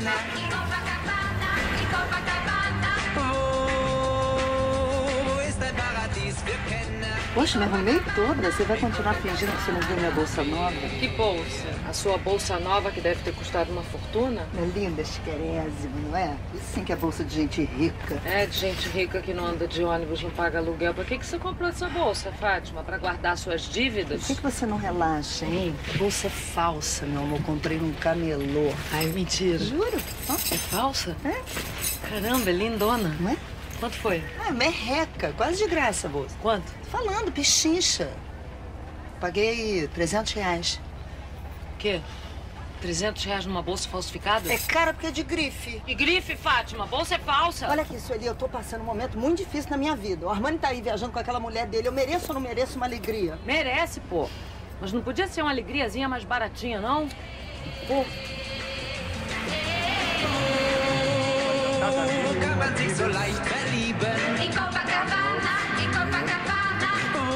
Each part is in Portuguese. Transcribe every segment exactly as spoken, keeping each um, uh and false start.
Copacabana. Em Copacabana, em Copacabana. Wo ist ein Paradies wir kennen? Poxa, me arrumei toda. Você vai continuar fingindo que você não viu minha bolsa nova? Que bolsa? A sua bolsa nova que deve ter custado uma fortuna? É linda, chiquérésima, não é? Isso sim que é bolsa de gente rica. É, de gente rica que não anda de ônibus, não paga aluguel. Por que que você comprou essa bolsa, Fátima? Pra guardar suas dívidas? Por que que você não relaxa, hein? A bolsa é falsa, meu amor. Comprei num camelô. Ai, mentira. Juro. É falsa? É? Caramba, é lindona. Não é? Quanto foi? Ah, merreca. Quase de graça a bolsa. Quanto? Tô falando, pechincha. Paguei trezentos reais. O quê? trezentos reais numa bolsa falsificada? É cara porque é de grife. E grife, Fátima? A bolsa é falsa. Olha aqui, Sueli, eu tô passando um momento muito difícil na minha vida. O Armani tá aí viajando com aquela mulher dele. Eu mereço ou não mereço uma alegria? Merece, pô. Mas não podia ser uma alegriazinha mais baratinha, não? Pô. Kann man sich so leicht verlieben? Em Copacabana, em Copacabana.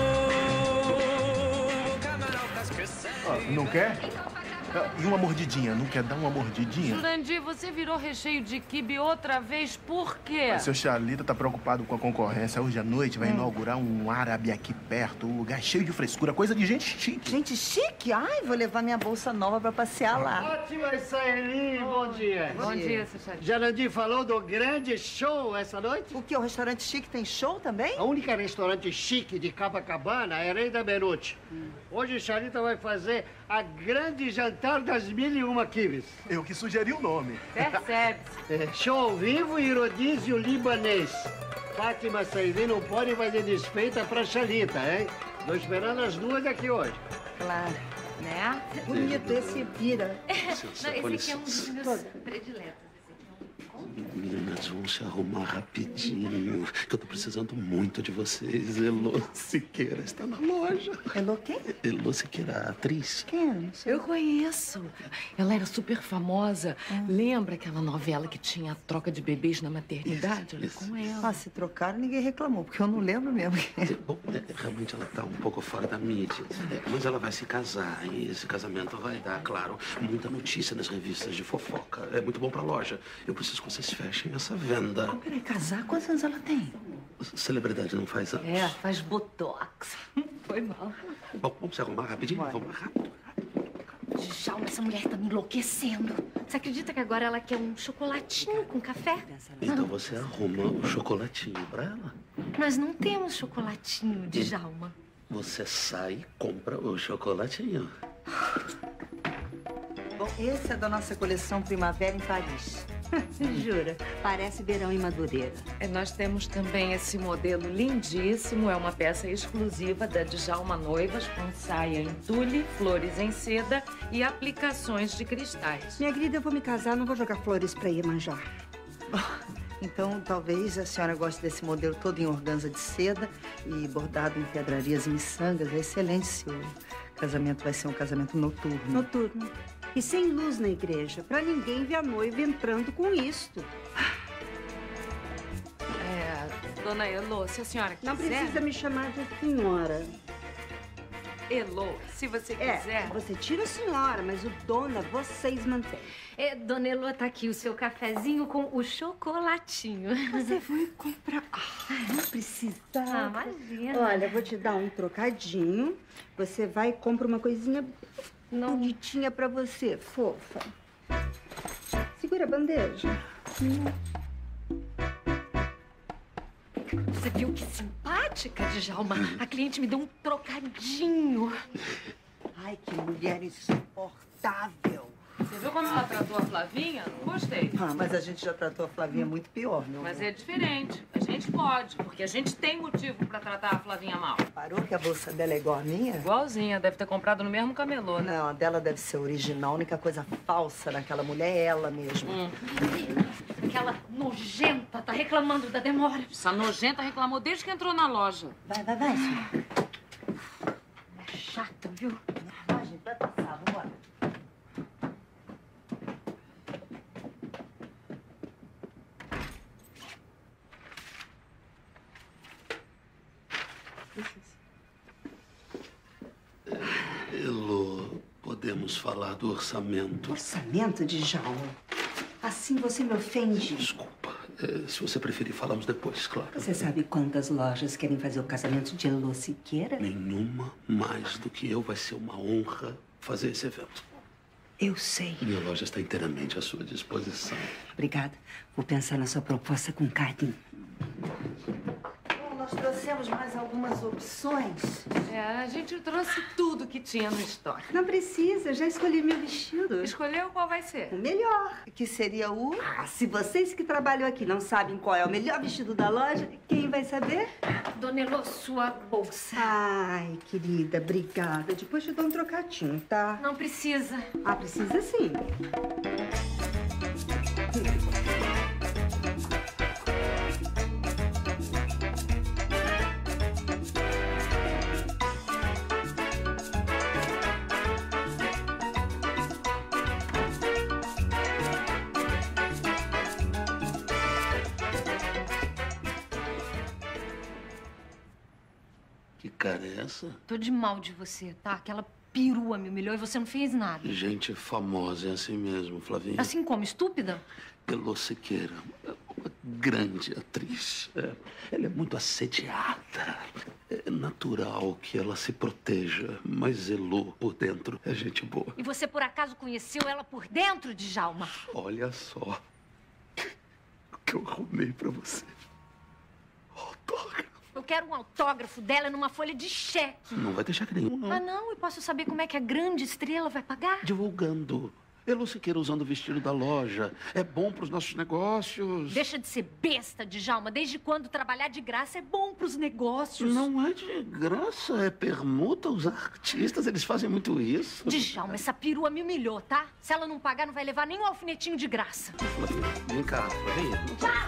Wo kann man auch das Küssen? Ah, não quer? Ah, e uma mordidinha? Não quer dar uma mordidinha? Jurandir, você virou recheio de quibe outra vez, por quê? Seu Charlita tá preocupado com a concorrência. Hoje à noite vai Hum. inaugurar um árabe aqui perto, um lugar cheio de frescura, coisa de gente chique. Gente chique? Ai, vou levar minha bolsa nova pra passear lá. Ótima, Saeli, bom dia. Bom dia, seu Charlie. Jarandir falou do grande show essa noite? O que? O restaurante chique tem show também? A única restaurante chique de Copacabana é Rei da Beirute. Hoje Charlita vai fazer a grande jantar das mil e uma quibes. Eu que sugeri o nome. Percebe-se. É, show ao vivo e rodízio libanês. Fátima Saeli não pode fazer desfeita pra Charlita, hein? Tô esperando as duas aqui hoje. Claro. Né? Bonito esse pira. Não, esse aqui é um dos meus prediletos. Meninas, vamos se arrumar rapidinho, que eu tô precisando muito de vocês. Elô Siqueira está na loja. Elô quem? Elô Siqueira, a atriz. Quem é? Não sei. Eu conheço. Ela era super famosa. Lembra aquela novela que tinha a troca de bebês na maternidade? Olha, isso. com ela. Ah, se trocaram, ninguém reclamou, porque eu não lembro mesmo. É, bom, é, realmente ela tá um pouco fora da mídia, é, mas ela vai se casar e esse casamento vai dar, claro, muita notícia nas revistas de fofoca. É muito bom pra loja. Eu preciso que vocês fechem essa venda. Oh, peraí, casar? Quantos anos ela tem? Celebridade não faz anos. É, faz botox. Foi mal. Bom, vamos se arrumar rapidinho? Vai. Vamos rápido. Djalma, essa mulher tá me enlouquecendo. Você acredita que agora ela quer um chocolatinho com café? Então você arruma o chocolatinho pra ela. Nós não temos chocolatinho, Djalma. Você sai e compra o chocolatinho. Bom, esse é da nossa coleção Primavera em Paris. Jura? Parece verão em Madureira. É, nós temos também esse modelo lindíssimo. É uma peça exclusiva da Djalma Noivas, com saia em tule, flores em seda e aplicações de cristais. Minha querida, eu vou me casar, não vou jogar flores pra Iemanjá. Então, talvez a senhora goste desse modelo todo em organza de seda e bordado em pedrarias e miçangas. É excelente se o casamento vai ser um casamento noturno. Noturno. E sem luz na igreja, pra ninguém ver a noiva entrando com isto. É, dona Elô, se a senhora quiser... Não precisa me chamar de senhora. Elô, se você É, quiser... você tira a senhora, mas o dona vocês mantêm. É, Dona Elô, tá aqui o seu cafezinho com o chocolatinho. Você vai comprar... Ah, não precisa. Ah, imagina. Olha, eu vou te dar um trocadinho. Você vai e compra uma coisinha Não. bonitinha pra você, fofa. Segura a bandeja. Você viu que simpática, Djalma? A cliente me deu um trocadinho. Ai, que mulher insuportável. Você viu como ela tratou a Flavinha? Não gostei. Ah, mas a gente já tratou a Flavinha muito pior, meu Mas amor. é diferente. A gente pode, porque a gente tem motivo pra tratar a Flavinha mal. Parou que a bolsa dela é igual a minha? Igualzinha, deve ter comprado no mesmo camelô, né? Não, a dela deve ser original. A única coisa falsa naquela mulher é ela mesma. Hum. Aquela nojenta tá reclamando da demora. Essa nojenta reclamou desde que entrou na loja. Vai, vai, vai, senhora. É chata, viu? Vai, gente, vai passar, vambora. Elô, podemos falar do orçamento? Orçamento, Djalma? Assim você me ofende. Desculpa. É, se você preferir, falamos depois, claro. Você sabe quantas lojas querem fazer o casamento de Elô Siqueira? Nenhuma mais do que eu. Vai ser uma honra fazer esse evento. Eu sei. Minha loja está inteiramente à sua disposição. Obrigada. Vou pensar na sua proposta com carinho. Bom, nós trouxemos mais algumas opções. É, a gente trouxe tudo que tinha no estoque. Não precisa, já escolhi meu vestido. Escolheu qual vai ser? O melhor. Que seria o... Ah, se vocês que trabalham aqui não sabem qual é o melhor vestido da loja, quem vai saber? Dona Elô, sua bolsa. Ai, querida, obrigada. Depois te dou um trocadinho, tá? Não precisa. Ah, precisa sim. Que cara é essa? Tô de mal de você, tá? Aquela perua me humilhou e você não fez nada. Gente famosa, é assim mesmo, Flavinha. Assim como? Estúpida? Elô Siqueira, uma grande atriz. É, ela é muito assediada. É natural que ela se proteja, mas Elô, por dentro, é gente boa. E você, por acaso, conheceu ela por dentro, Djalma? Olha só o que eu arrumei pra você. Autógrafo. Eu quero um autógrafo dela numa folha de cheque. Não vai ter cheque nenhum, não. Ah, não? E posso saber como é que a grande estrela vai pagar? Divulgando. Elô Siqueira usando o vestido da loja. É bom pros nossos negócios. Deixa de ser besta, Djalma. Desde quando trabalhar de graça é bom pros negócios? Não é de graça, é permuta. Os artistas, eles fazem muito isso. Djalma, essa perua me humilhou, tá? Se ela não pagar, não vai levar nem um alfinetinho de graça. Flavinha, vem cá, Flavinha.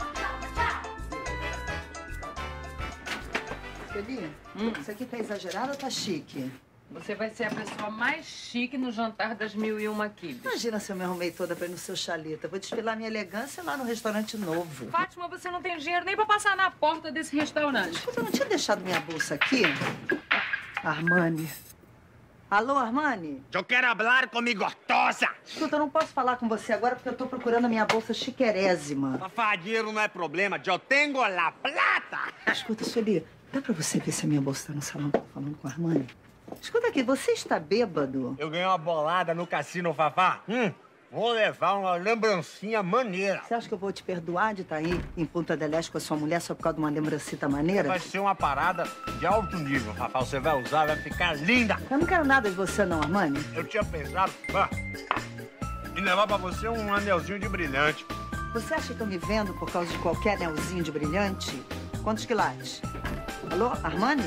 Sueli, hum. Isso aqui tá exagerado ou tá chique? Você vai ser a pessoa mais chique no jantar das mil e uma quibes. Imagina se eu me arrumei toda pra ir no seu Chalita. Vou desfilar minha elegância lá no restaurante novo. Fátima, você não tem dinheiro nem pra passar na porta desse restaurante. Escuta, eu não tinha deixado minha bolsa aqui? Armani. Alô, Armani? Eu quero falar com mi gostosa. Escuta, eu não posso falar com você agora porque eu tô procurando a minha bolsa chiquerésima. Papá, dinheiro não é problema. Eu tenho la plata. Escuta, Sueli, dá pra você ver se a minha bolsa tá no salão? Tô falando com a Armani. Escuta aqui, você está bêbado? Eu ganhei uma bolada no cassino, Fafá. Hum, vou levar uma lembrancinha maneira. Você acha que eu vou te perdoar de estar aí em Punta del Este com a sua mulher só por causa de uma lembrancita maneira? Vai ser uma parada de alto nível, Fafá. Você vai usar, vai ficar linda. Eu não quero nada de você não, Armani. Eu tinha pensado ah, em levar pra você um anelzinho de brilhante. Você acha que eu me vendo por causa de qualquer anelzinho de brilhante? Quantos quilates? Alô, Armani?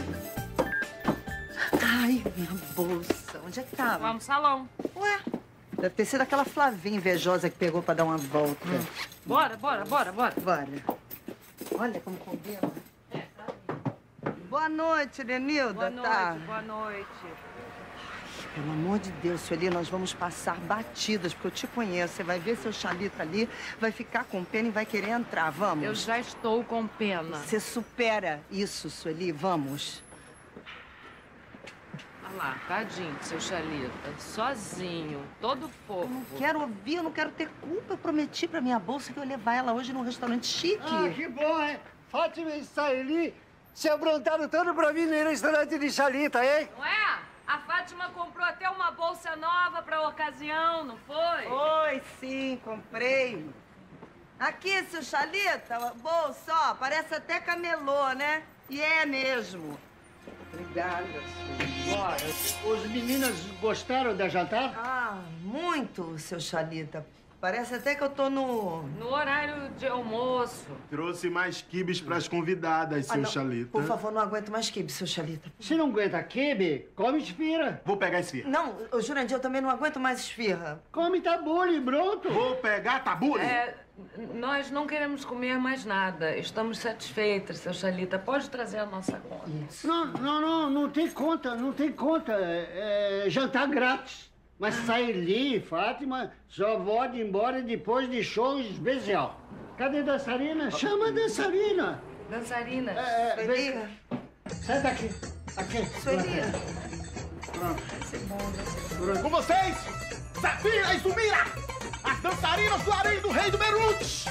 Ai, minha bolsa. Onde é que tava? Lá no salão. Ué, deve ter sido aquela Flavinha invejosa que pegou pra dar uma volta. Hum. Bora, bora, bora, bora. Bora. Olha como combina. É, tá. Boa noite, Lenilda. Boa noite, tá. boa noite. Pelo amor de Deus, Sueli, nós vamos passar batidas, porque eu te conheço. Você vai ver seu Chalita ali, vai ficar com pena e vai querer entrar. Vamos. Eu já estou com pena. Você supera isso, Sueli. Vamos. Olha lá, tadinho do seu Chalita. Sozinho, todo fofo. Eu não quero ouvir, eu não quero ter culpa. Eu prometi pra minha bolsa que eu ia levar ela hoje num restaurante chique. Ah, que bom, hein? Fátima e Saeli se aprontaram todo pra mim no restaurante de Chalita, hein? Não é? A Fátima comprou até uma bolsa nova pra ocasião, não foi? Foi, sim, comprei. Aqui, seu Chalita, a bolsa, ó, parece até camelô, né? E é mesmo. Obrigada, senhor. Bora. Os meninos gostaram da jantar? Ah, muito, seu Chalita. Parece até que eu tô no... No horário de almoço. Trouxe mais quibes pras convidadas, seu Ah, não. Chalita. Por favor, não aguento mais quibe, seu Chalita. Se não aguenta quibe, come esfirra. Vou pegar esfirra. Não, ô, Jurandir, eu também não aguento mais esfirra. Come tabule, pronto. Vou pegar tabule. É, nós não queremos comer mais nada. Estamos satisfeitas, seu Chalita. Pode trazer a nossa conta. Isso. Não, não, não, não tem conta, não tem conta. É, é jantar grátis. Mas Saeli, Fátima, só pode ir embora depois de show especial. Cadê a dançarina? Chama a dançarina. Dançarina. É, é, vem. Sueli. Sai daqui. Aqui. Sueli. Pronto. Vai ser bom, vai ser bom. Com vocês, Safira e Sumira, as Dançarinas do harém do rei do Beirute!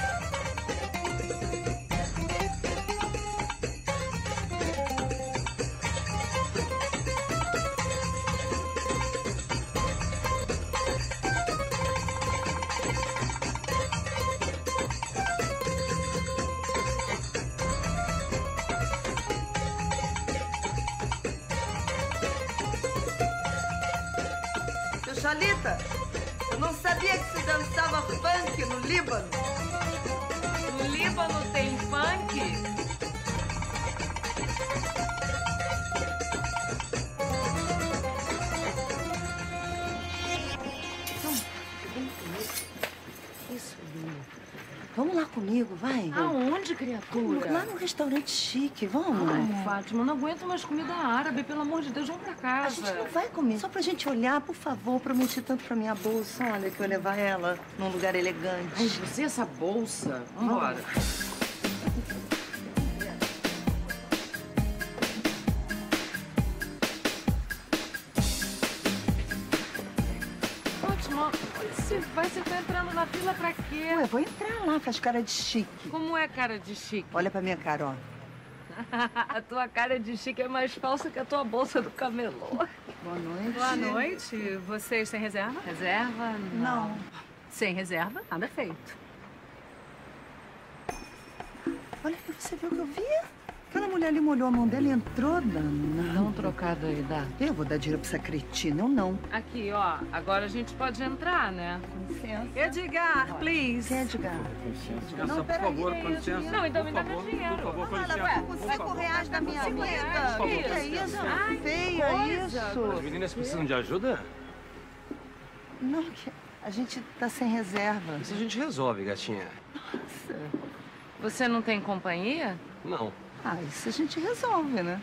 Chalita, eu não sabia que se dançava funk no Líbano. No Líbano tem funk? Isso, Lina. Vamos lá comigo, vai. Aonde, criatura? Lá no restaurante chique, vamos. Ai, Fátima, não aguento mais comida árabe. Pelo amor de Deus, vamos pra casa. A gente não vai comer. Só pra gente olhar, por favor. Prometi tanto pra minha bolsa. Olha, que eu ia levar ela num lugar elegante. Ai, você, essa bolsa. Vambora. Fátima, você vai, você tá entrando na fila pra quê? Ué, vou entrar lá, faz cara de chique. Como é cara de chique? Olha pra minha cara, ó. A tua cara de chique é mais falsa que a tua bolsa do camelô. Boa noite. Boa noite. Vocês têm reserva? Reserva? Não. Não. Sem reserva, nada feito. Olha, você viu o que eu vi? Aquela mulher ali molhou a mão dela e entrou, danada. Dá um trocado aí, dá. Eu vou dar dinheiro pra essa cretina, eu não. Aqui, ó. Agora a gente pode entrar, né? Com licença. Edgar, please. Quem é Edgar? Licença, Não, por peraí, favor, que com é isso? licença. Não, então me dá Por meu favor, dinheiro. por favor, com Olha, licença. ué, Por cinco favor. reais da minha Cinco vida. reais, O que que é isso? isso? Ai, Feia coisa. isso. As meninas precisam de ajuda? Não, que a gente tá sem reserva. Isso a gente resolve, gatinha. Nossa. Você não tem companhia? Não. Ah, isso a gente resolve, né?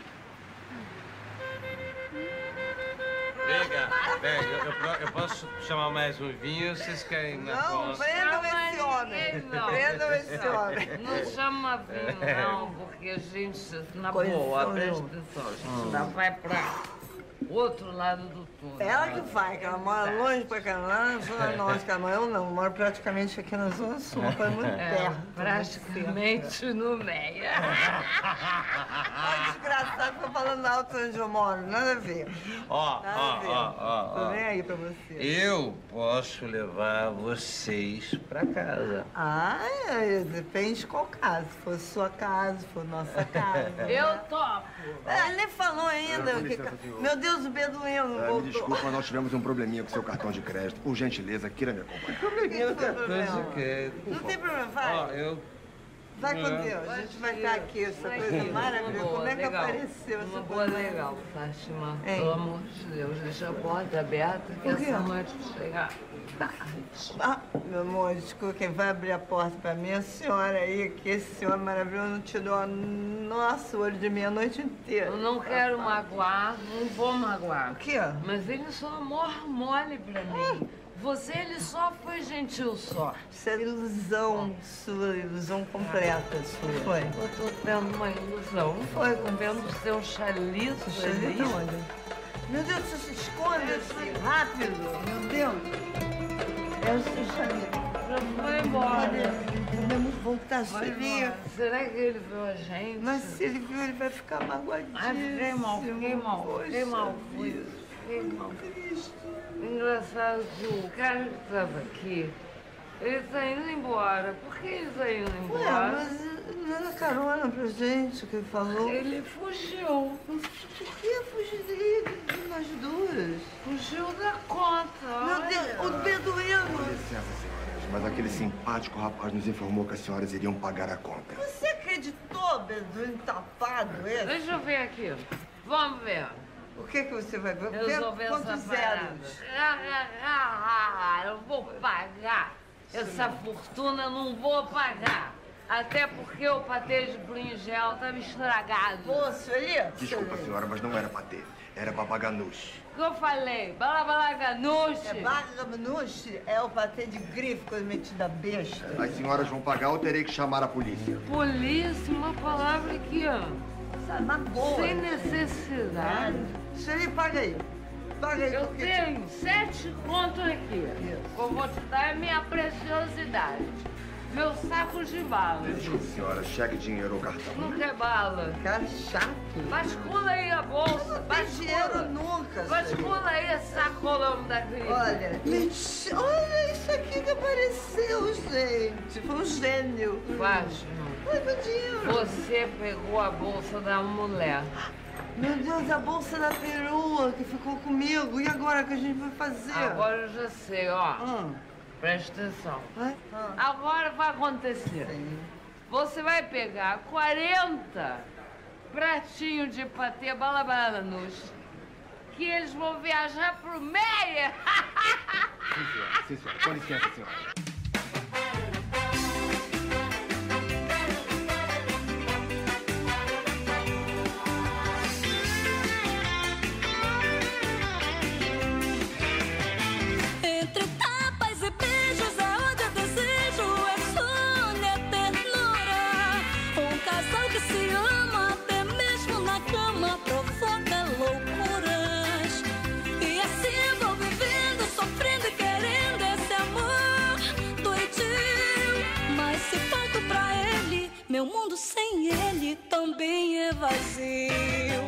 Vem cá, vem, eu, eu, eu posso chamar mais um vinho? Vocês querem na Não, costa? prendam esse homem. Não. Prendam esse homem. Não chama vinho, não, porque a gente, na Coisa boa, não. presta atenção, a gente ainda vai pra outro lado do túnel. Ela que vai, que ela mora longe pra caramba, na Zona Norte, que eu não, moro praticamente aqui na Zona Sul, foi muito É, perto. praticamente no meio. Ai, desgraçado, ficou falando alto onde eu moro, nada a ver. Ó, Nada ó, a ver. ó, ó, Tô ó. nem aí pra você. Eu posso levar vocês pra casa. Ah, é, depende de qual caso. Se for sua casa, se for nossa casa. Eu topo. É, ele nem falou ainda. É, com que- licença, senhor. Meu Deus, o beduíno É, voltou. me desculpa, mas nós tivemos um probleminha com seu cartão de crédito. Por gentileza, queira me acompanhar. Probleminha, não tem problema. Coisa que... Não tem problema, vai. Ó, eu... Vai com É. Deus. A gente vai estar aqui, essa coisa maravilhosa. Como é que legal. apareceu Uma essa boa coisa? legal, Fátima. Hein? Pelo amor de Deus, deixa a porta aberta que Por quê? essa noite chega tarde. Ah, meu amor, desculpa, quem vai abrir a porta pra mim é a senhora aí, que esse senhor maravilhoso não tirou a nossa olho de mim a noite inteira. Eu não quero magoar, não vou magoar. O quê? Mas ele só amor mole pra mim. Você, ele só foi gentil só. Isso é ilusão sua, ilusão completa sua. Foi. Eu tô tendo uma ilusão. Foi. Tô vendo o seu chaliço ali. Chaliço onde? Meu Deus, você se esconde assim, rápido. Meu Deus. É o seu chaliço. Já foi embora. Podemos voltar, Vai seria? embora. Será que ele viu a gente? Mas se ele viu, ele vai ficar magoadinho. Ai, fiquei mal, fiquei mal, fiquei mal. Poxa, Fiquei mal. triste. Engraçado que o cara que estava aqui, ele tá indo embora. Por que ele tá indo Ué, embora? mas não era carona pra gente que ele falou? Ele fugiu. Por que fugir dele, de nós duas? Fugiu da conta. Meu olha. Deus, o Com beduíno! licença, senhoras, mas aquele simpático rapaz nos informou que as senhoras iriam pagar a conta. Você acreditou, beduíno tapado esse? Deixa eu ver aqui. Vamos ver. O que que você vai ver? Resolver essa Quantos parada. zeros? Ah, ah, ah, ah, eu vou pagar. Essa fortuna eu não vou pagar. Até porque o patê de brinjel tá me estragado. Ô, Sueli? Desculpa, senhora, mas não era pra ter. Era pra pagar nos. O que eu falei? Bala, bala, ganuche. É baganuche, é o patê de grife, coisa metida besta. As senhoras vão pagar ou terei que chamar a polícia? Polícia, uma palavra aqui, ó. Sabe, uma boa. Sem necessidade. Sueli, paga aí. paga aí. Eu tenho sete contos aqui. Eu vou te dar a minha preciosidade. Meu saco de bala. Sim, senhora, cheque, dinheiro ou cartão. Não quer bala. Cara chato. Bascula aí a bolsa. Não tem dinheiro nunca. Bascula aí esse sacolão da crise. Olha, mentira. Olha isso aqui que apareceu, gente. Foi um gênio. Fátima, Ai, meu dinheiro. você pegou a bolsa da mulher. Meu Deus, a bolsa da perua que ficou comigo. E agora o que a gente vai fazer? Agora eu já sei, ó. Hum. Presta atenção. Ai, ah. Agora vai acontecer. Sim. Você vai pegar quarenta pratinhos de patê balabalanus que eles vão viajar pro Meia. Sim, senhora. Sim, senhora. Com licença, senhora. Meu mundo sem ele também é vazio.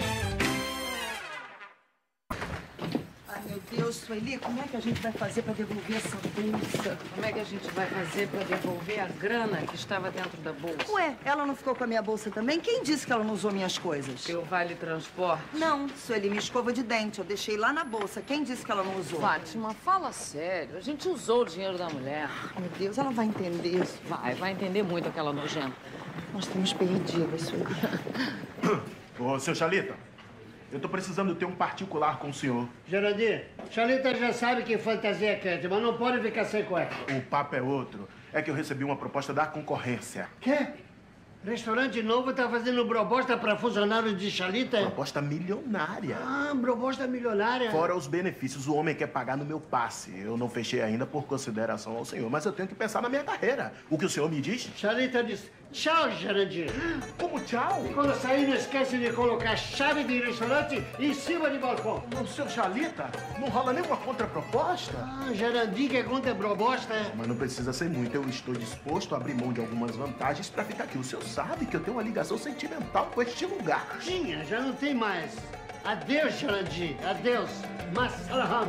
Ai, meu Deus, Sueli, como é que a gente vai fazer para devolver essa bolsa? Como é que a gente vai fazer para devolver a grana que estava dentro da bolsa? Ué, ela não ficou com a minha bolsa também? Quem disse que ela não usou minhas coisas? Seu vale transporte? Não, Sueli, minha escova de dente. Eu deixei lá na bolsa. Quem disse que ela não usou? Fátima, fala sério. A gente usou o dinheiro da mulher. Meu Deus, ela vai entender isso. Vai, vai entender muito aquela nojenta. Nós estamos perdidas, Sueli. Ô, seu Chalita, eu tô precisando ter um particular com o senhor. Jurandir, Chalita já sabe que fantasia é quente, mas não pode ficar sem cueca. O papo é outro. É que eu recebi uma proposta da concorrência. Quê? Restaurante novo tá fazendo proposta para funcionários de Chalita? Proposta milionária. Ah, proposta milionária. Fora os benefícios, o homem quer pagar no meu passe. Eu não fechei ainda por consideração ao senhor, mas eu tenho que pensar na minha carreira. O que o senhor me diz? Chalita diz, tchau, Jurandir. Como tchau? E quando sair, não esquece de colocar a chave de restaurante em cima de balcão. O seu Chalita, não rola nenhuma contraproposta? Ah, Jurandir quer contraproposta. Mas não precisa ser muito. Eu estou disposto a abrir mão de algumas vantagens para ficar aqui. O senhor sabe que eu tenho uma ligação sentimental com este lugar. Tinha, já não tem mais. Adeus, Jurandir. Adeus. Massalam.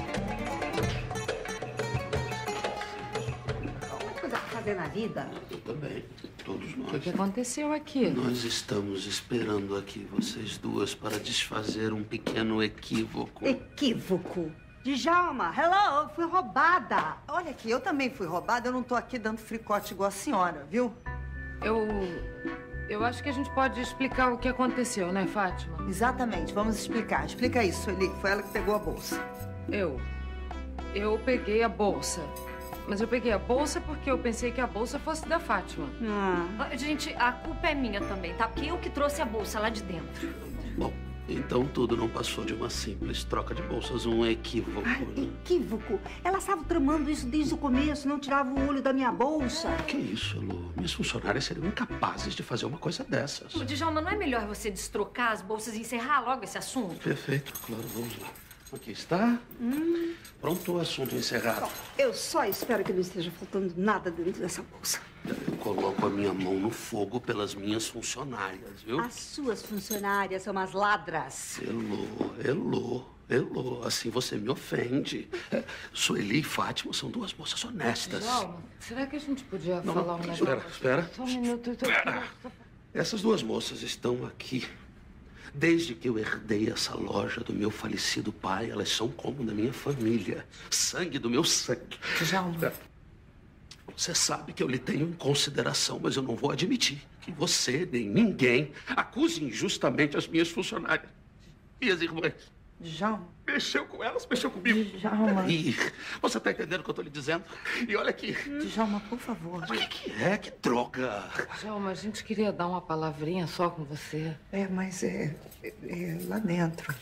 Coisa pra fazer na vida. Eu também. Todos nós. O que aconteceu aqui? Nós estamos esperando aqui vocês duas para desfazer um pequeno equívoco. Equívoco? Djalma, hello, fui roubada. Olha aqui, eu também fui roubada. Eu não tô aqui dando fricote igual a senhora, viu? Eu... Eu acho que a gente pode explicar o que aconteceu, né, Fátima? Exatamente, vamos explicar. Explica isso, Sueli. Foi ela que pegou a bolsa. Eu... Eu peguei a bolsa. Mas eu peguei a bolsa porque eu pensei que a bolsa fosse da Fátima. Ah. Gente, a culpa é minha também, tá? Porque eu que trouxe a bolsa lá de dentro. Bom, então tudo não passou de uma simples troca de bolsas, um equívoco. Ai, equívoco? Ela estava tramando isso desde o começo, não tirava o olho da minha bolsa. Que isso, Lu? Minhas funcionárias seriam incapazes de fazer uma coisa dessas. Ô, Djalma, não é melhor você destrocar as bolsas e encerrar logo esse assunto? Perfeito, claro, vamos lá. Aqui está. Hum. Pronto, o assunto encerrado. Bom, eu só espero que não esteja faltando nada dentro dessa bolsa. Eu coloco a minha mão no fogo pelas minhas funcionárias, viu? As suas funcionárias são umas ladras. Elô, Elô, Elô, assim você me ofende. É, Sueli e Fátima são duas moças honestas. Djalma, será que a gente podia Não, falar não, um negócio? espera, espera. Só um minuto. Eu tô... Essas duas moças estão aqui. Desde que eu herdei essa loja do meu falecido pai, elas são como da minha família. Sangue do meu sangue. Djalma. Você sabe que eu lhe tenho em consideração, mas eu não vou admitir que você, nem ninguém, acuse injustamente as minhas funcionárias. Minhas irmãs. Djalma. Mexeu com elas, mexeu comigo. Djalma. Ih, você tá entendendo o que eu tô lhe dizendo? E olha aqui. Djalma, por favor. O que, que é? Que droga. Djalma, a gente queria dar uma palavrinha só com você. É, mas é, é, é lá dentro.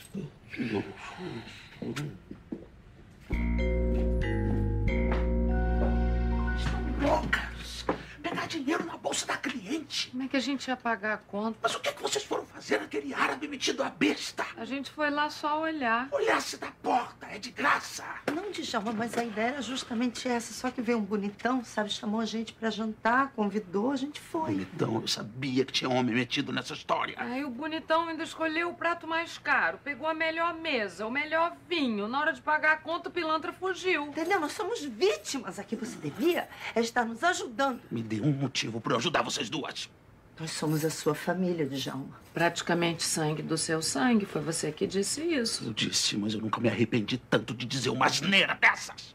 Loucas. Pegar dinheiro na bolsa da cliente. Como é que a gente ia pagar a conta? Mas o que, que vocês foram fazer naquele árabe metido a besta? A gente foi lá só olhar. Olhasse da porta, é de graça. Não, Djalma, mas a ideia era justamente essa. Só que veio um bonitão, sabe? Chamou a gente pra jantar, convidou, a gente foi. Bonitão, eu sabia que tinha homem metido nessa história. Aí o bonitão ainda escolheu o prato mais caro, pegou a melhor mesa, o melhor vinho. Na hora de pagar a conta, o pilantra fugiu. Entendeu? Nós somos vítimas aqui. Você devia é estar nos ajudando. Me dê um motivo pra eu ajudar vocês duas. Nós somos a sua família, Djalma. Praticamente sangue do seu sangue. Foi você que disse isso. Eu disse, mas eu nunca me arrependi tanto de dizer uma asneira dessas.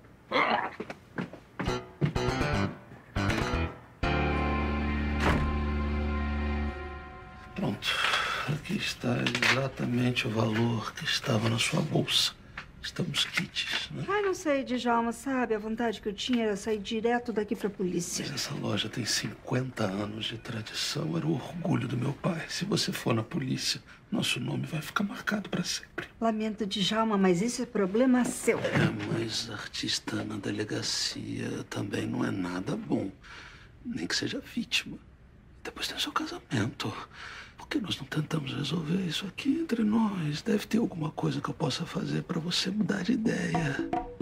Pronto. Aqui está exatamente o valor que estava na sua bolsa. Estamos quites, né? Ai, não sei, Djalma, sabe? A vontade que eu tinha era sair direto daqui pra polícia. Mas essa loja tem cinquenta anos de tradição. Era o orgulho do meu pai. Se você for na polícia, nosso nome vai ficar marcado pra sempre. Lamento, Djalma, mas isso é problema seu. É, mas artista na delegacia também não é nada bom. Nem que seja vítima. Depois tem o seu casamento. Por que nós não tentamos resolver isso aqui entre nós? Deve ter alguma coisa que eu possa fazer pra você mudar de ideia.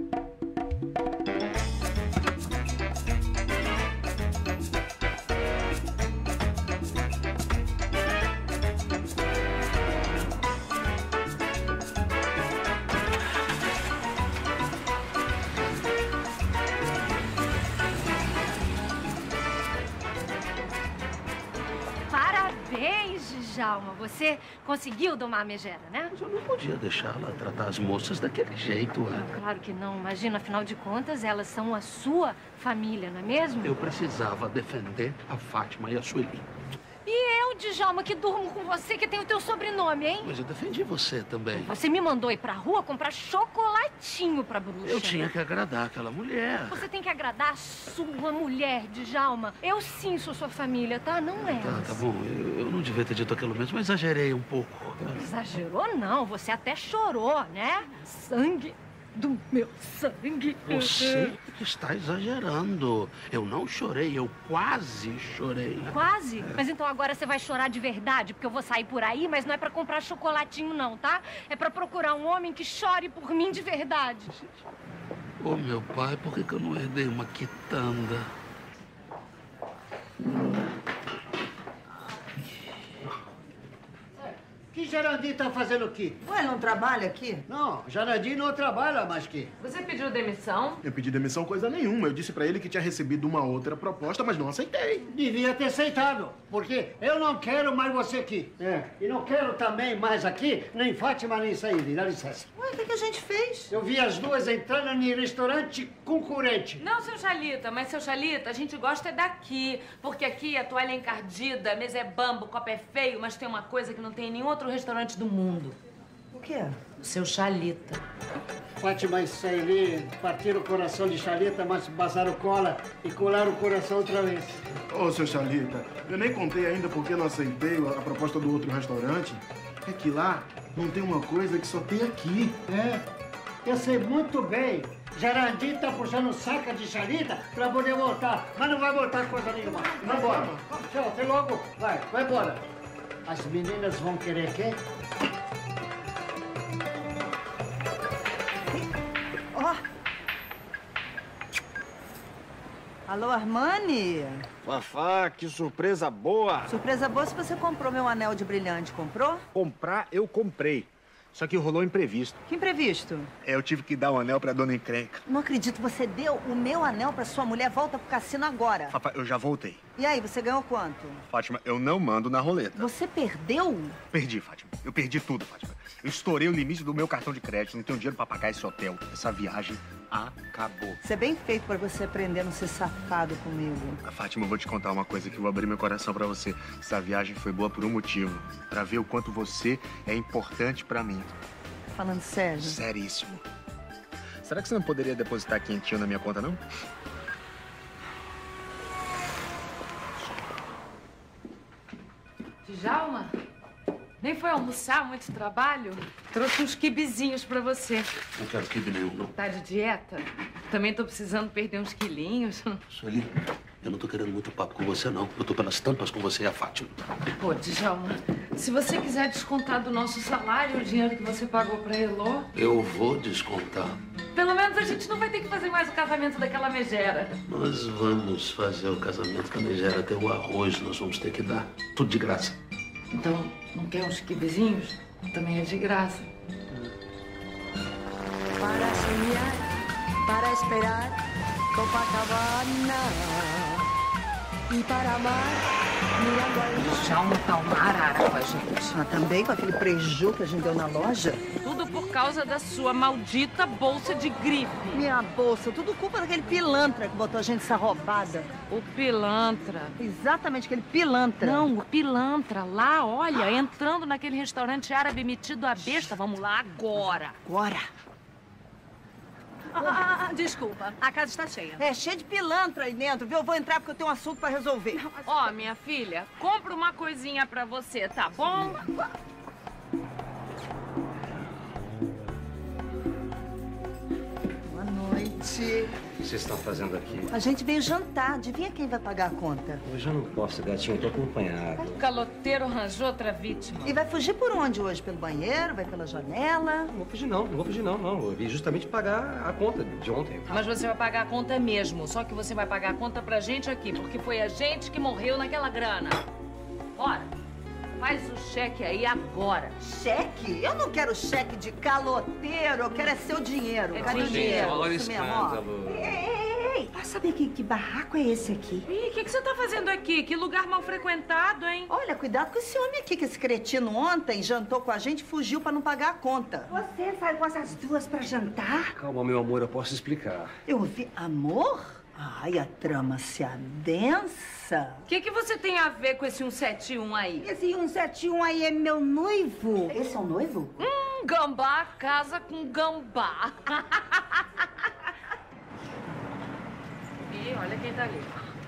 Djalma, você conseguiu domar a megera, né? Mas eu não podia deixá-la tratar as moças daquele jeito, é? Claro que não. Imagina, afinal de contas, elas são a sua família, não é mesmo? Eu precisava defender a Fátima e a Sueli. E eu, Djalma, que durmo com você, que tem o teu sobrenome, hein? Mas eu defendi você também. Você me mandou ir pra rua comprar chocolatinho pra bruxa. Eu tinha que agradar aquela mulher. Você tem que agradar a sua mulher, Djalma. Eu sim sou sua família, tá? Não é. Tá, tá bom. Eu, eu não devia ter dito aquilo mesmo, mas exagerei um pouco. Exagerou, não. Você até chorou, né? Sangue do meu sangue. Você que está exagerando. Eu não chorei, eu quase chorei. Quase? É. Mas então agora você vai chorar de verdade, porque eu vou sair por aí, mas não é pra comprar chocolatinho não, tá? É pra procurar um homem que chore por mim de verdade. Ô, oh, meu pai, por que que eu não herdei uma quitanda? O que Jarandi tá fazendo aqui? Ué, não trabalha aqui? Não, Jarandi não trabalha mais aqui. Você pediu demissão? Eu pedi demissão coisa nenhuma. Eu disse pra ele que tinha recebido uma outra proposta, mas não aceitei. Devia ter aceitado, porque eu não quero mais você aqui. É. E não quero também mais aqui, nem Fátima, nem Saíde. Dá licença. Ué, o que, que a gente fez? Eu vi as duas entrando em restaurante concorrente. Não, seu Chalita, mas seu Chalita, a gente gosta é daqui. Porque aqui a toalha é encardida, a mesa é bambo, o copo é feio, mas tem uma coisa que não tem em nenhum outro restaurante do mundo. O quê? O seu Chalita. Fátima e Saíde partiram o coração de Chalita, mas basaram cola e colaram o coração outra vez. Ô, seu Chalita, eu nem contei ainda porque não aceitei a proposta do outro restaurante. É que lá não tem uma coisa que só tem aqui. É, eu sei muito bem. Jarandi tá puxando saca de Chalita pra poder voltar, mas não vai voltar coisa nenhuma. Vai embora. Tchau, até logo. Vai, vai embora. As meninas vão querer quê? Ó. Oh. Alô, Armani? Fafá, que surpresa boa! Surpresa boa se você comprou meu anel de brilhante. Comprou? Comprar, eu comprei. Só que rolou imprevisto. Que imprevisto? É, eu tive que dar o anel pra dona encrenca. Não acredito, você deu o meu anel pra sua mulher. Volta pro cassino agora. Fafá, eu já voltei. E aí, você ganhou quanto? Fátima, eu não mando na roleta. Você perdeu? Perdi, Fátima. Eu perdi tudo, Fátima. Eu estourei o limite do meu cartão de crédito. Não tenho dinheiro pra pagar esse hotel. Essa viagem acabou. Isso é bem feito pra você aprender a não ser safado comigo. A Fátima, eu vou te contar uma coisa que eu vou abrir meu coração pra você. Essa viagem foi boa por um motivo. Pra ver o quanto você é importante pra mim. Falando sério? Seríssimo. Será que você não poderia depositar quentinho na minha conta, não? Djalma, nem foi almoçar, muito trabalho? Trouxe uns quibezinhos pra você. Não quero quibe nenhum, não. Tá de dieta? Também tô precisando perder uns quilinhos. Sueli, Eu não tô querendo muito papo com você, não. Eu tô pelas tampas com você e a Fátima. Pô, Djalma, se você quiser descontar do nosso salário o dinheiro que você pagou pra Elô, Eu vou descontar. pelo menos a gente não vai ter que fazer mais o casamento daquela megera. Nós vamos fazer o casamento com a megera, até o arroz nós vamos ter que dar. Tudo de graça. Então, não quer uns quibezinhos? Também é de graça. Para sonhar, para esperar, Copacabana. E para amar, mirando al Djalma tá uma arara com a gente. Ah, também com aquele preju que a gente deu na loja? Tudo por causa da sua maldita bolsa de grife. Minha bolsa, tudo culpa daquele pilantra que botou a gente essa roubada. O pilantra. Exatamente, aquele pilantra. Não, o pilantra lá, olha, entrando naquele restaurante árabe metido a besta. Vamos lá agora. Agora. Ah, ah, desculpa, a casa está cheia. É, cheio de pilantra aí dentro, viu? Eu vou entrar porque eu tenho um assunto pra resolver. Ó, minha filha, compra uma coisinha pra você, tá bom? Boa noite. O que vocês estão fazendo aqui? A gente veio jantar. Adivinha quem vai pagar a conta? Hoje eu não posso, gatinho. Eu tô acompanhado. O caloteiro arranjou outra vítima. E vai fugir por onde hoje? Pelo banheiro? Vai pela janela? Não vou fugir, não. Não vou fugir, não. Não. Eu vim justamente pagar a conta de ontem. Mas você vai pagar a conta mesmo. Só que você vai pagar a conta pra gente aqui, porque foi a gente que morreu naquela grana. Bora. Faz o cheque aí agora. Cheque? Eu não quero cheque de caloteiro. Eu quero é seu dinheiro. Cadê o dinheiro? Olha o Isso mesmo, ó. escândalo. Ei, ei, ei, vai saber que, que barraco é esse aqui? Ih, o que, que você tá fazendo aqui? Que lugar mal frequentado, hein? Olha, cuidado com esse homem aqui, que esse cretino ontem jantou com a gente e fugiu pra não pagar a conta. Você sai com essas duas pra jantar? Calma, meu amor. Eu posso explicar. Eu ouvi amor? Ai, a trama se adensa. O que, que você tem a ver com esse cento e setenta e um aí? Esse cento e setenta e um aí é meu noivo. Esse é o noivo? Hum, gambá casa com gambá. E olha quem tá ali.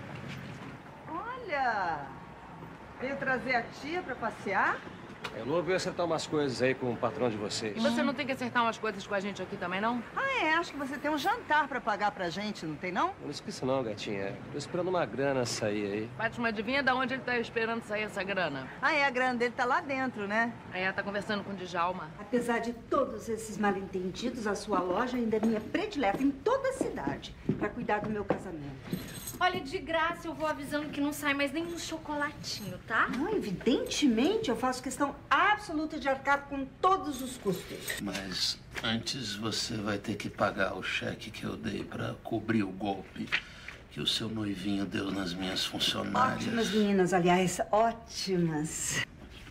Olha, veio trazer a tia pra passear? Eu não veio acertar umas coisas aí com o patrão de vocês. E você não tem que acertar umas coisas com a gente aqui também, não? Ah, é, acho que você tem um jantar pra pagar pra gente, não tem, não? Eu não esqueça não, gatinha. Tô esperando uma grana sair aí. Fátima, adivinha de onde ele tá esperando sair essa grana? Ah, é, a grana dele tá lá dentro, né? Aí ela tá conversando com o Djalma. Apesar de todos esses mal-entendidos, a sua loja ainda é minha predileta em toda a cidade pra cuidar do meu casamento. Olha, de graça eu vou avisando que não sai mais nenhum chocolatinho, tá? Não, evidentemente, eu faço questão absoluta de arcar com todos os custos. Mas antes você vai ter que pagar o cheque que eu dei pra cobrir o golpe que o seu noivinho deu nas minhas funcionárias. Ótimas meninas, aliás, ótimas.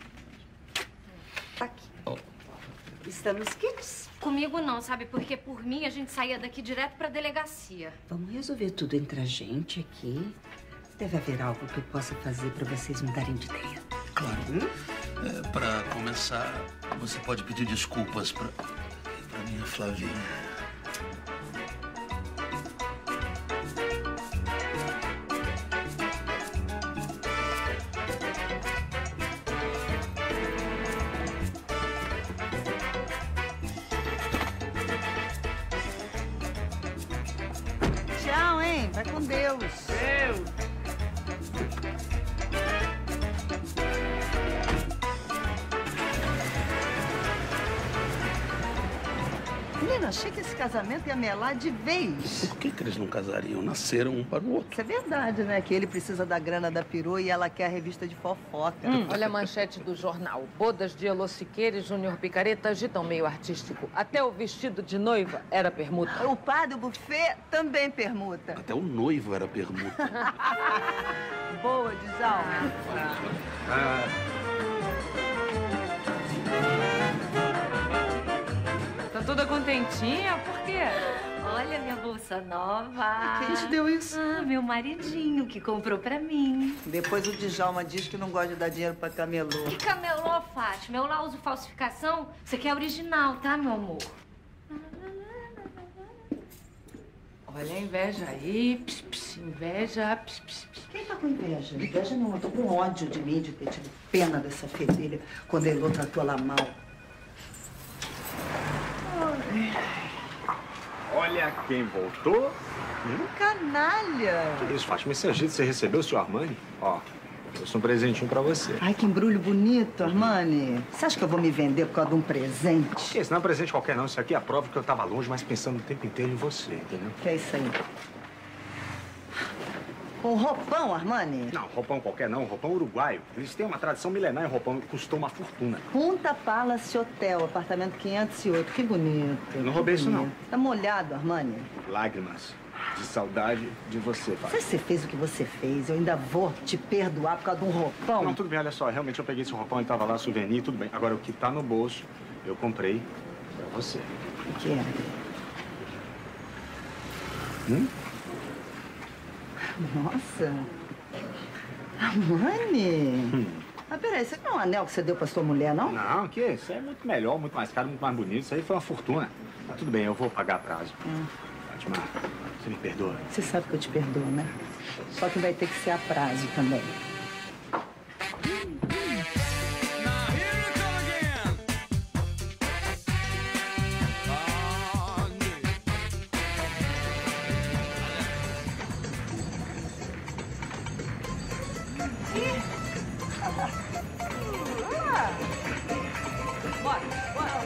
Aqui. Oh. Estamos quites. Comigo não, sabe? Porque por mim a gente saía daqui direto pra delegacia. Vamos resolver tudo entre a gente aqui. Deve haver algo que eu possa fazer pra vocês mudarem de ideia. Claro. Hum? É, pra começar, você pode pedir desculpas pra, pra minha Flavinha. Tchau, hein? Vai com Deus. Deus. Menina, achei que esse casamento ia melar de vez. Por que, que eles não casariam? Nasceram um para o outro. Isso é verdade, né? Que ele precisa da grana da perua e ela quer a revista de fofoca. Hum, olha a manchete do jornal. Bodas de Elô Siqueira e Júnior Picareta agitam meio artístico. Até o vestido de noiva era permuta. O padre, o buffet, também permuta. Até o noivo era permuta. Boa, Djalma. Ah. Tá toda contentinha? Por quê? Olha minha bolsa nova. Quem te deu isso? Ah, meu maridinho que comprou pra mim. Depois o Djalma diz que não gosta de dar dinheiro pra camelô. Que camelô, Fátima? Eu lá uso falsificação. Você quer original, tá, meu amor? Olha a inveja aí. Pss, pss, inveja. Pss, pss, pss. Quem tá com inveja? Inveja não, eu tô com ódio de mim, de ter tido pena dessa fedelha quando a Elô tratou ela mal. Olha quem voltou. Um canalha. Que isso, Fátima? Esse agito você recebeu, seu Armani? Ó, trouxe um presentinho pra você. Ai, que embrulho bonito, Armani. Você acha que eu vou me vender por causa de um presente? Isso não é um presente qualquer, não. Isso aqui é a prova que eu tava longe, mas pensando o tempo inteiro em você, entendeu? Que é isso aí? Um roupão, Armani? Não, roupão qualquer não, roupão uruguaio. Eles têm uma tradição milenar em roupão que custou uma fortuna. Punta Palace Hotel, apartamento quinhentos e oito. Que bonito. Eu não roubei isso, não. Tá molhado, Armani? Lágrimas de saudade de você, pai. Se você fez o que você fez, eu ainda vou te perdoar por causa de um roupão? Não, tudo bem, olha só. Realmente eu peguei esse roupão, ele tava lá, souvenir, tudo bem. Agora, o que tá no bolso, eu comprei pra você. O que é? Hum? Nossa. Armani. Hum. Mas peraí, isso aqui não é um anel que você deu pra sua mulher, não? Não, que isso é muito melhor, muito mais caro, muito mais bonito. Isso aí foi uma fortuna. Mas tudo bem, eu vou pagar a prazo. Hum. Fátima, você me perdoa? Você sabe que eu te perdoo, né? Só que vai ter que ser a prazo também. Bora, bora.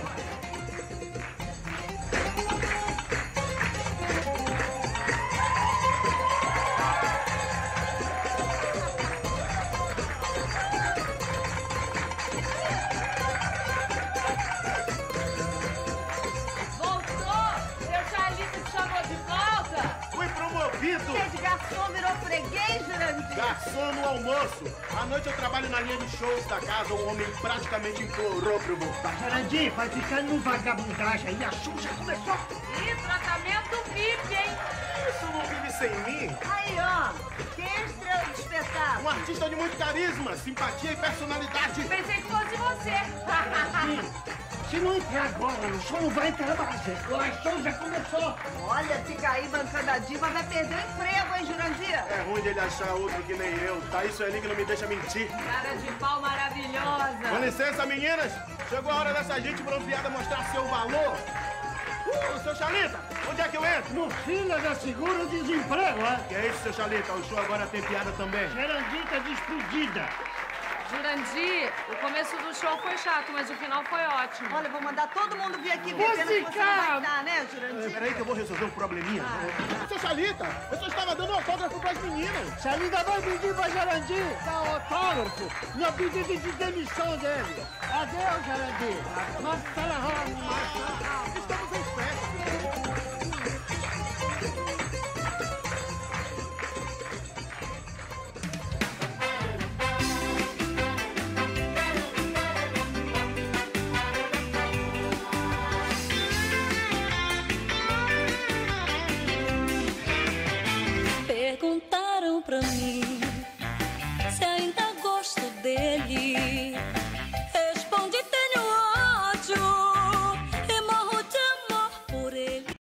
Voltou! Seu Charlito te chamou de volta! Fui promovido! Você de garçom virou freguês, Jurandir? Garçom no almoço. À noite eu trabalho na linha de shows da casa. O homem praticamente implorou pra eu voltar. Jurandir, vai ficando um vagabundagem aí. A Xuxa começou. E tratamento V I P, hein? Isso não vive sem mim. Aí, ó. Quem é a estrela do espetáculo? Um artista de muito carisma, simpatia e personalidade. Pensei que fosse você. Se não entrar agora no show, não vai entrar mais. O show já começou. Olha, fica aí bancando a diva, vai perder o emprego, hein, Jurandir? É ruim dele achar outro que nem eu. Tá isso ali que não me deixa mentir. Cara de pau maravilhosa. Com licença, meninas. Chegou a hora dessa gente bronzeada mostrar seu valor. Uh, seu Chalita, onde é que eu entro? No fila da seguro-desemprego, é? Que é isso, seu Chalita? O show agora tem piada também. Jurandir tá despedida. Jurandir, o começo do show foi chato, mas o final foi ótimo. Olha, vou mandar todo mundo vir aqui ver pena que você não vai dar, né, Jurandir? Peraí que eu vou resolver um probleminha. Ah. Seu Chalita, eu só estava dando autógrafo pras meninas. Chalita vai pedir pra Jurandir dar autógrafo no pedido de demissão dele. Adeus, Jurandir. Nossa, ela rola. Estou